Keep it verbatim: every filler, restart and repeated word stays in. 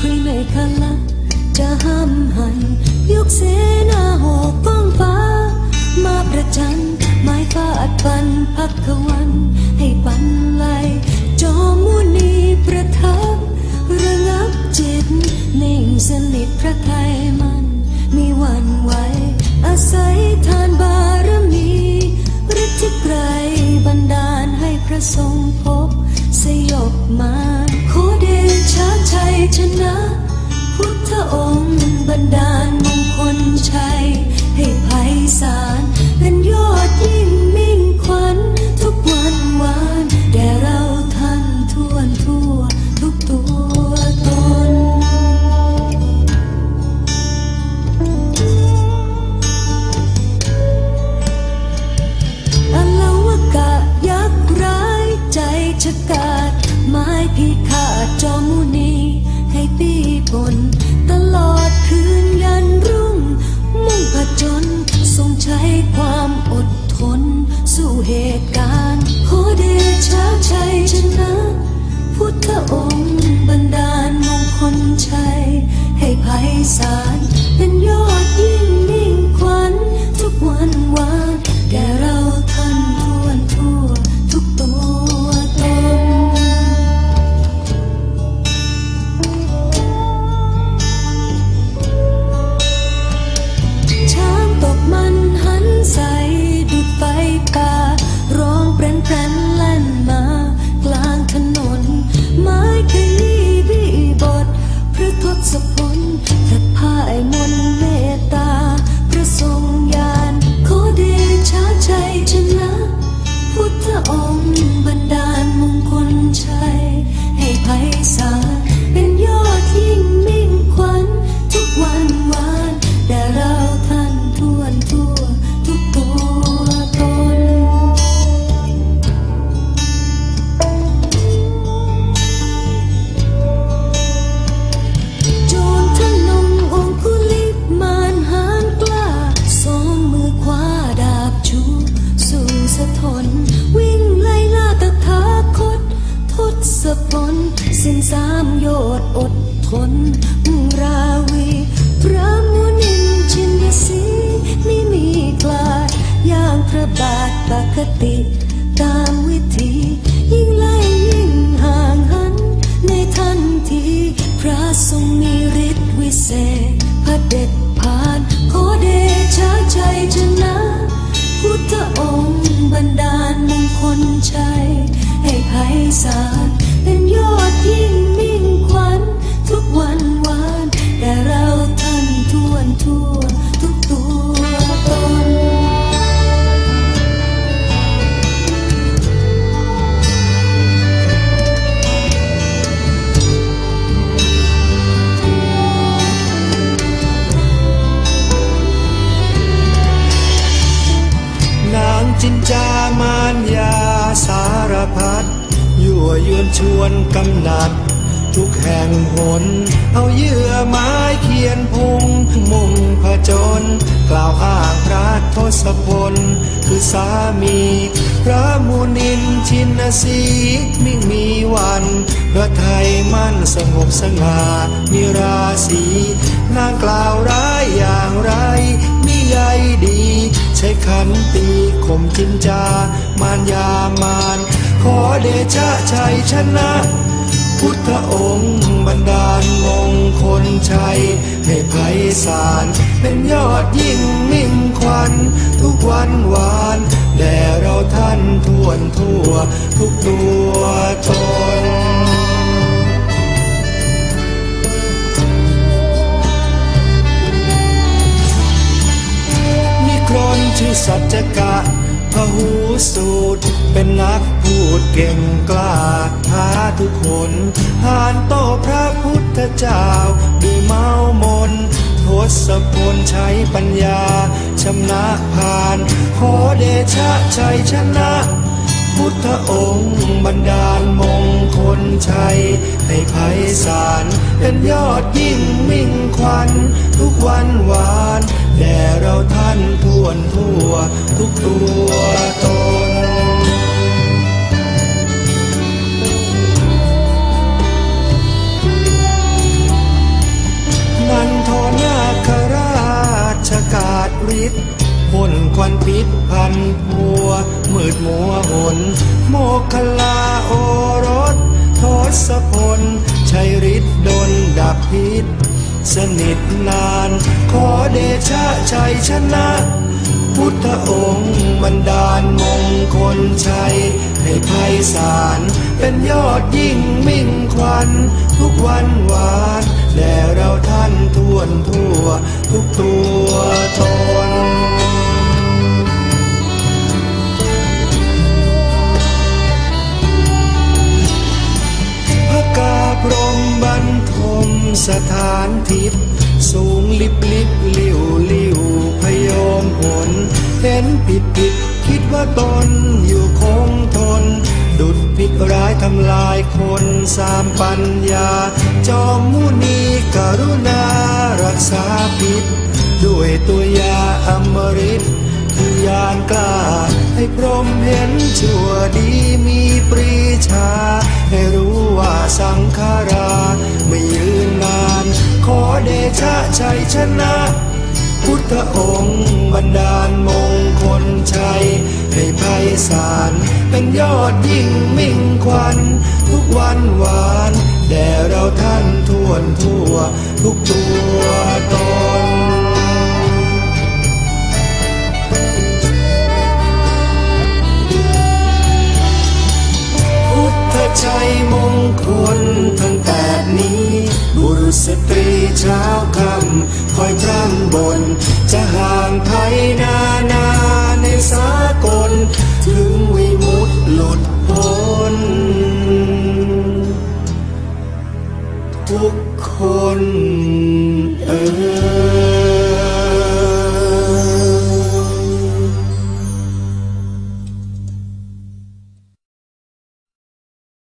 คุยไม่คันละจะห้ามหันยกเสนาหอกฟ้องฟ้ามาประจันไม้ฟาดฟันพักขวันให้ปันไลจอมุนีประทับระงับจิตนิ่งสนิทพระทัยมันมีวันไหวอาศัยทานบารมีฤทธิไกรบันดาลให้พระทรงพบสยบมาขอเดชะชัยชนะพุทธองค์บันดาลมงคลชัยให้ไพศาลเป็นยอดยิ่งมิ่งขวัญทุกวันวานแด่เราท่านทั่วทั่วทุกตัวตนอลาวกะยักษ์ร้ายใจฉกาจไม้พิฆาตจอมุนีให้ปีปนตลอดคืนยันรุ่งมุ่งผจญทรงใช้ความอดทนสู้เหตุการณ์ขอเดชะชัยชนะพุทธองค์บันดาลมงคลชัยให้ไพศาลเป็นยอดยิ่งมิ่งขวัญทุกวันวานแด่เราท่านทั่วทั่วทุกตัวตนช้างตกมันหันใสดุจไฟป่าร้องแปรนแปรนแล่นมากลางถนนไม้ขยี้บี้บทพระทศพลทัดพ่ายมนเมตตาพระทรงญาณขอเดชะชัยชนะพุทธองค์บันดาลมงคลชัยให้ไพศาลเป็นยอดยิ่งมิ่งขวัญทุกวันวานแด่เราท่านทั่วทั่วทุกตัวตนโจรทนงองคุลิมานหางกล้าสองมือขวาดาบชูสู้สะทนวิ่งไล่ล่าตถาคตทศพลสิ้นสามโยชน์อดทนมุ่งราวีพระมุนินชินสีไม่มีกลาดอย่างพระบาทปกติตามวิธียิ่งไล่ยิ่งห่างหันในทันทีพระทรงมีฤทธิ์วิเศษพระเด็จผ่านขอเดชะชัยชนะพุทธองค์บันดาลมงคลชัยให้ไพศาลเป็นยอดยิ่งมิ่งขวัญทุกวันวานแด่เราท่านทั่วทั่วทุกตัวตนนางจินจามานยาสารพัดยั่วยวนชวนกำหนัดทุกแห่งหนเอาเยื่อไม้เขียนพงมุ่งผจญกล่าวอ้างพระทศพลคือสามีพระมุนินชินสีมิ่งมีวันพระไทยมั่นสงบสง่ามีราศีนางกล่าวร้ายอย่างไรมิใยดีใช้ขันตีข่มจินจามารยามานขอเดชะชัยชนะพุทธองค์บันดาลมงคลชัยให้ไพศาลเป็นยอดยิ่งมิ่งขวัญทุกวันวานแด่เราท่านทั่วทั่วทุกตัวตนมีคนชื่อสัจกะพหูสูตรเป็นนักพูดเก่งกล้าท้าทุกคนหานโต้พระพุทธเจ้าด้วยเมามนทศพลใช้ปัญญาชำนะผ่านขอเดชะชัยชนะพุทธองค์บันดาลมงคลชัยให้ไพศาลเป็นยอดยิ่งมิ่งขวัญทุกวันวานแด่เราท่านทั่วทั่วทุกตัวตนพควันพิษพันพัวมืดมัวหนโมกขลาโอรสทศพลชัยฤทธิ์ดลดับพิษสนิทนานขอเดชะชัยชนะพุทธองค์บันดาลมงคลชัยให้ไพศาลเป็นยอดยิ่งมิ่งขวัญทุกวันวานแด่เราท่านทั่วทั่วทุกตัวตนพระกาพรหมบรรทมสถานทิพย์สูงลิบลิบลิวลิวพยมผลเห็นผิดผิดคิดว่าตนอยู่คงทนดุจพิษร้ายทำลายคนสามปัญญาจอมมุนีกรุณารักษาพิษด้วยตัวยาอมฤตคือยานกล้าให้พรหมเห็นชั่วดีมีปรีชาให้รู้ว่าสังขาราไม่ยืนนานขอเดชะชัยชนะพุทธองค์บันดาลมงคลชัยให้ไพศาลเป็นยอดยิ่งมิ่งขวัญทุกวันวานแด่เราท่านทั่วทั่วทุกตัวตนพุทธชัยมงคลทั้งแปดนี้บุรุษสตรีเช้าค่ำคอยพร่ำบนจะห่างไทยนานาในสากลถึงวิมุตติหลุดพ้นทุกคนเอ่ย